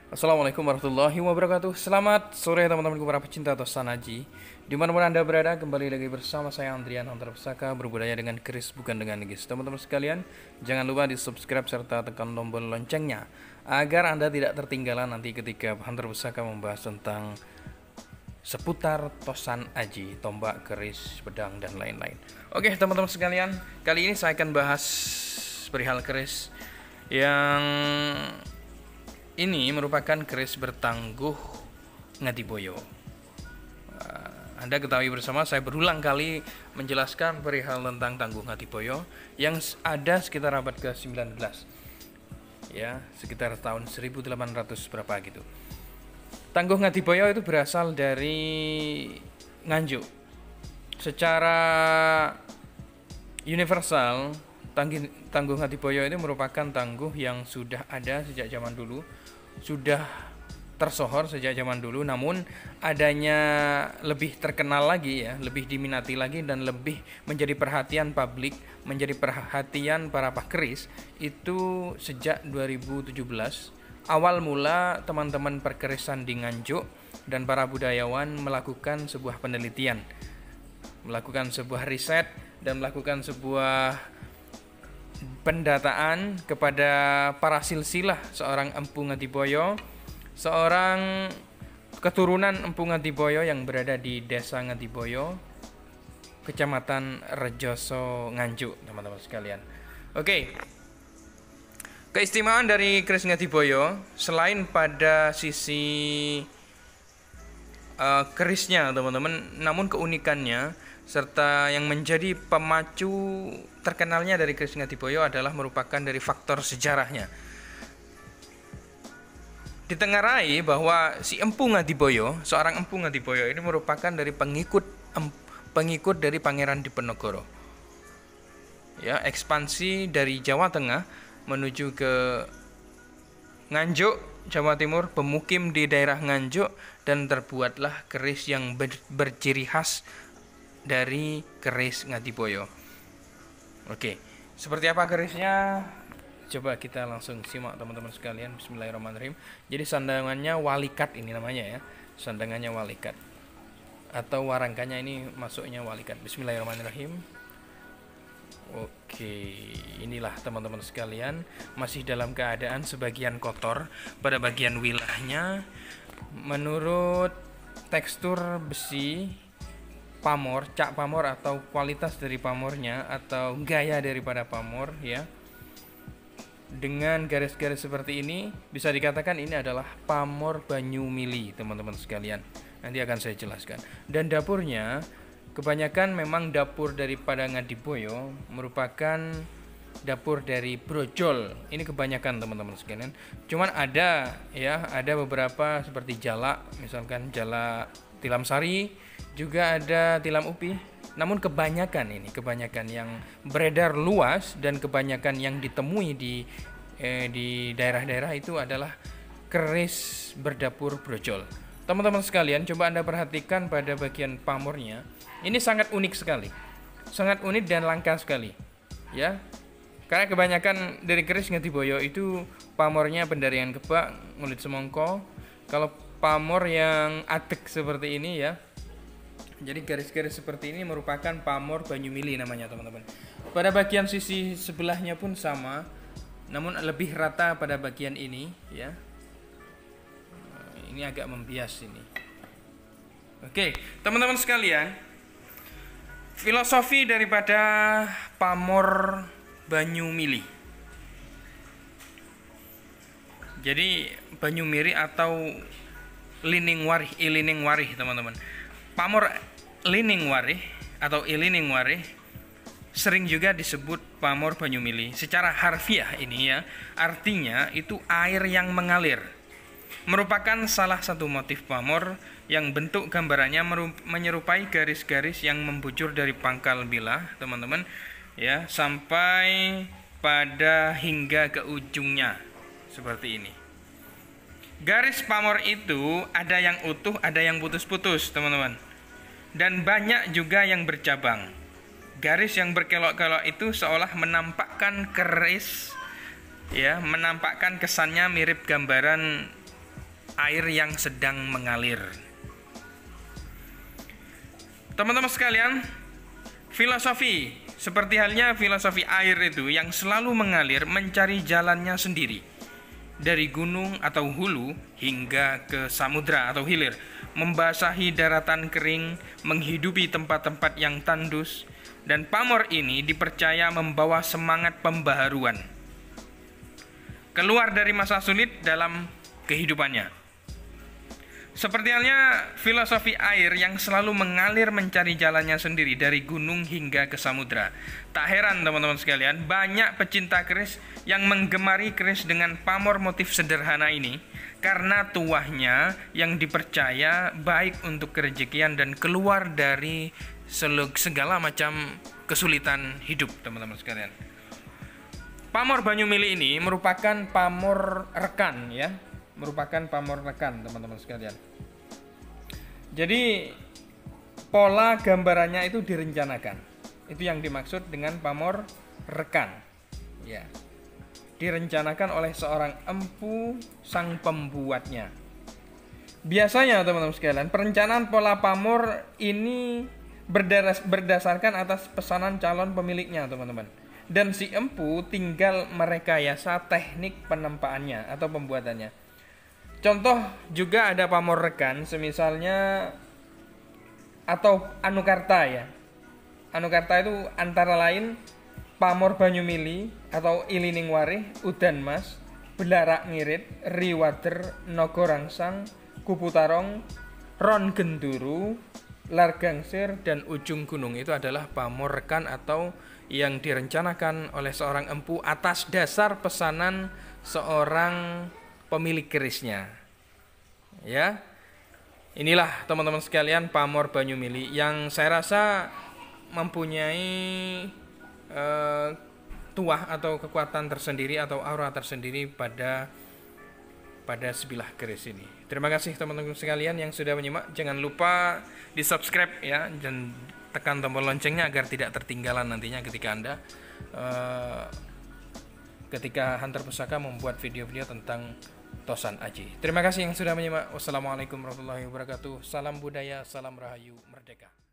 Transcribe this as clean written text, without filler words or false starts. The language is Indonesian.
Assalamualaikum warahmatullahi wabarakatuh. Selamat sore teman-temanku para pecinta Tosan Aji. Dimanapun anda berada, kembali lagi bersama saya Andrian Antar Pusaka, berbudaya dengan keris bukan dengan negis. Teman-teman sekalian, jangan lupa di subscribe serta tekan tombol loncengnya agar anda tidak tertinggalan nanti ketika Hunter Pusaka membahas tentang seputar Tosan Aji, tombak, keris, pedang, dan lain-lain. Oke teman-teman sekalian, kali ini saya akan bahas perihal keris yang ini merupakan keris bertangguh Ngadiboyo. Anda ketahui bersama, saya berulang kali menjelaskan perihal tentang Tangguh Ngadiboyo yang ada sekitar abad ke-19. Ya, sekitar tahun 1800 berapa gitu. Tangguh Ngadiboyo itu berasal dari Nganjuk. Secara universal, Tangguh Ngadiboyo ini merupakan tangguh yang sudah ada sejak zaman dulu, sudah tersohor sejak zaman dulu, namun adanya lebih terkenal lagi ya, lebih diminati lagi dan lebih menjadi perhatian publik, menjadi perhatian para pakeris itu sejak 2017. Awal mula teman-teman perkerisan di Nganjuk dan para budayawan melakukan sebuah penelitian, melakukan sebuah riset dan melakukan sebuah pendataan kepada para silsilah seorang Empu Ngadiboyo, seorang keturunan Empu Ngadiboyo yang berada di Desa Ngadiboyo, Kecamatan Rejoso, Nganjuk, teman-teman sekalian. Oke. Keistimewaan dari keris Ngadiboyo selain pada sisi kerisnya, teman-teman, namun keunikannya serta yang menjadi pemacu terkenalnya dari keris Ngadiboyo adalah merupakan dari faktor sejarahnya. Ditengarai bahwa si Empu Ngadiboyo, seorang Empu Ngadiboyo ini merupakan dari pengikut dari Pangeran Diponegoro. Ya, ekspansi dari Jawa Tengah menuju ke Nganjuk, Jawa Timur, pemukim di daerah Nganjuk, dan terbuatlah keris yang berciri khas dari keris Ngadiboyo. Oke, seperti apa kerisnya? Coba kita langsung simak teman-teman sekalian. Bismillahirrahmanirrahim. Jadi sandangannya walikat ini namanya ya. Sandangannya walikat. Atau warangkanya ini masuknya walikat. Bismillahirrahmanirrahim. Oke, inilah teman-teman sekalian, masih dalam keadaan sebagian kotor pada bagian wilahnya. Menurut tekstur besi pamor, cak pamor atau kualitas dari pamornya atau gaya daripada pamor ya. Dengan garis-garis seperti ini bisa dikatakan ini adalah pamor Banyumili, teman-teman sekalian. Nanti akan saya jelaskan. Dan dapurnya kebanyakan memang dapur daripada Ngadiboyo merupakan dapur dari brojol. Ini kebanyakan teman-teman sekalian. Cuman ada ya, ada beberapa seperti jala, misalkan jala tilam sari, juga ada tilam upi. Namun kebanyakan yang beredar luas dan kebanyakan yang ditemui di daerah-daerah itu adalah keris berdapur brojol. Teman-teman sekalian, coba Anda perhatikan pada bagian pamornya. Ini sangat unik sekali. Sangat unik dan langka sekali. Ya. Karena kebanyakan dari keris Ngadiboyo itu pamornya pendarian kebak, ngulit semongko. Kalau pamor yang atek seperti ini ya, jadi garis-garis seperti ini merupakan pamor Banyumili namanya teman-teman. Pada bagian sisi sebelahnya pun sama, namun lebih rata pada bagian ini ya. Ini agak membias ini. Oke, teman-teman sekalian, filosofi daripada pamor Banyumili. Jadi Banyumili atau Lining Warih teman-teman. Pamor Lining Warih atau Ilining Warih sering juga disebut pamor Banyumili. Secara harfiah ini ya, artinya itu air yang mengalir. Merupakan salah satu motif pamor yang bentuk gambarannya menyerupai garis-garis yang membujur dari pangkal bilah, teman-teman, ya, sampai pada hingga ke ujungnya seperti ini. Garis pamor itu ada yang utuh, ada yang putus-putus, teman-teman. Dan banyak juga yang bercabang. Garis yang berkelok-kelok itu seolah menampakkan keris ya, menampakkan kesannya mirip gambaran air yang sedang mengalir. Teman-teman sekalian, filosofi seperti halnya filosofi air itu yang selalu mengalir mencari jalannya sendiri. Dari gunung atau hulu hingga ke samudra atau hilir, membasahi daratan kering, menghidupi tempat-tempat yang tandus, dan pamor ini dipercaya membawa semangat pembaharuan. Keluar dari masa sulit dalam kehidupannya. Seperti halnya filosofi air yang selalu mengalir mencari jalannya sendiri dari gunung hingga ke samudra. Tak heran teman-teman sekalian, banyak pecinta keris yang menggemari keris dengan pamor motif sederhana ini karena tuahnya yang dipercaya baik untuk kerejekian dan keluar dari segala macam kesulitan hidup, teman-teman sekalian. Pamor Banyumili ini merupakan pamor rekan ya. Merupakan pamor rekan, teman-teman sekalian. Jadi pola gambarannya itu direncanakan. Itu yang dimaksud dengan pamor rekan. Ya. Direncanakan oleh seorang empu sang pembuatnya. Biasanya teman-teman sekalian, perencanaan pola pamor ini berdasarkan atas pesanan calon pemiliknya, teman-teman. Dan si empu tinggal merekayasa teknik penempaannya atau pembuatannya. Contoh juga ada pamor rekan, semisalnya atau anukarta ya. Anukarta itu antara lain pamor Banyumili atau ilining warih, udan mas, belarak ngirit, riwader, nogorangsang, kuputarong, ron genduru, largangsir, dan ujung gunung. Itu adalah pamor rekan atau yang direncanakan oleh seorang empu atas dasar pesanan seorang pemilik kerisnya. Ya. Inilah teman-teman sekalian pamor Banyumili yang saya rasa mempunyai tuah atau kekuatan tersendiri atau aura tersendiri pada sebilah keris ini. Terima kasih teman-teman sekalian yang sudah menyimak. Jangan lupa di-subscribe ya dan tekan tombol loncengnya agar tidak tertinggalan nantinya ketika Hunter Pusaka membuat video-video tentang Tosan Aji. Terima kasih yang sudah menyimak. Wassalamualaikum warahmatullahi wabarakatuh. Salam budaya, salam rahayu, merdeka.